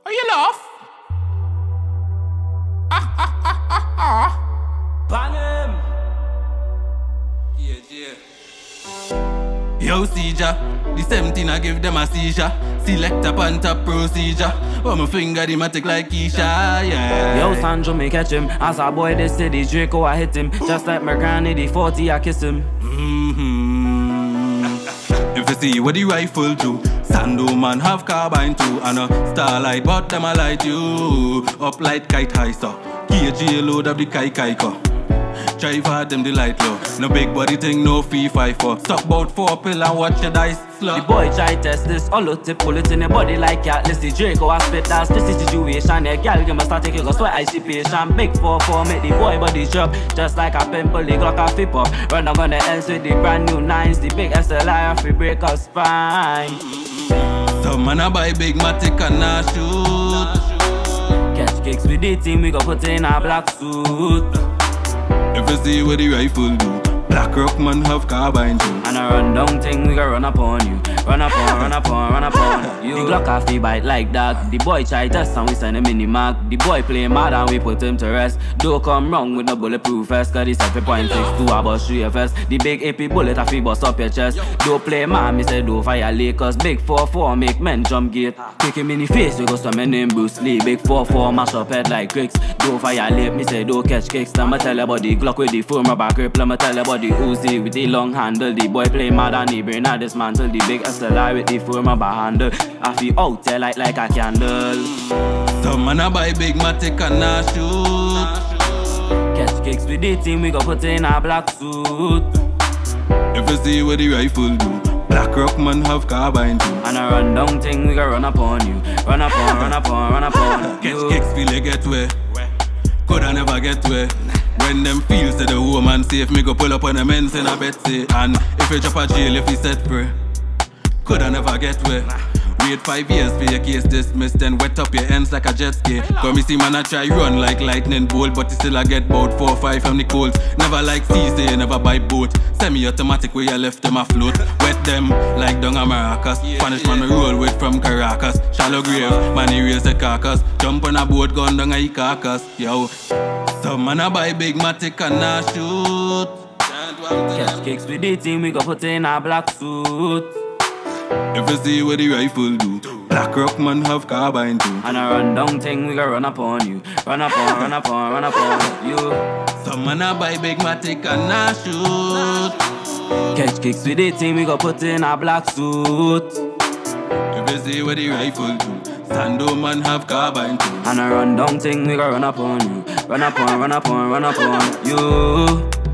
Are you laugh? Bang him! Yeah. Yo, Seizure, the 17 I give them a seizure. Select up on top procedure. Oh, my finger, the matic like Keisha, yeah. Yo, Sanjo, me catch him. As a boy, this city, Draco, I hit him. Just like Mercani, the 40, I kiss him. If you see what the rifle do, Sando man have carbine too. And a starlight, but them a light you. Up like kite high, so KG load up the kai-kai-ko. Drive hard, them the light low. No big body thing, no fee fight for. Stop bout 4 pill and watch your dice slow. The boy try test this, hollow tip, pull it in the body like Atlas. The Draco, I spit that's this situation. A girl, you must start taking a sweat, I see patient. Big 4-4, make the boy body drop. Just like a pimple, the Glock a flip up. Run up on the ends with the brand new 9s. The big SLI, if we break up spine. Some man a buy big matic and a shoot. Catch kicks with the team, we go put in a black suit. If you see what the rifle do, Black Rock man have carbine too. And a run down thing, we go run up on you. Run up on you. The Glock off the bite like that. The boy try test and we send him in the mark. The boy play mad and we put him to rest. Don't come wrong with no bulletproof vest, cause the 7.62 I bust through your vest. The big AP bullet a fi bust up your chest. Don't play man, me say don't violate, cause big 4-4 make men jump gate. Kick him in the face, we go swimming in Bruce Lee. Big 4-4 mash up head like bricks. Don't violate, me say don't catch kicks. I'ma tell you about the Glock with the foam rubber grip. I'ma tell you about the Uzi with the long handle. The boy play mad and the brain a dismantle. The big SLI with the foam rubber handle. I feel out there like a candle. Some man a buy big matic and a shoot. Catch kicks with the team, we go put in a black suit. If you see what the rifle do, Black Rock man have carbine too. And a run down thing, we go run up on you. Run up on you. Catch kicks feel they get way. Coulda never get way. When them feel say the woman safe, me go pull up on the men in a bet say. And if you drop a jail, if you set free, coulda never get way. Wait 5 years for your case dismissed, then wet up your ends like a jet ski. Cause me see man a try run like lightning bolt, but still I get bout 4 or 5 from the colds. Never like sea, say never buy boat. Semi-automatic where you left them afloat. Wet them like down a maracas. Spanish man me roll with from Caracas. Shallow grave, man he raise the carcass. Jump on a boat, gun down a carcass. Yo, some man a buy big matic and a shoot. Catch kicks with the team, we go put in a black suit. If you see what the rifle do, Black Rock man have carbine too. And a run down thing, we go run up on you. Run up on you. Some man a buy big matic and a shoot. Catch kicks with the team, we go put in a black suit. If you see what the rifle do, Sando man have carbine too. And a run down thing, we go run up on you. Run up on you.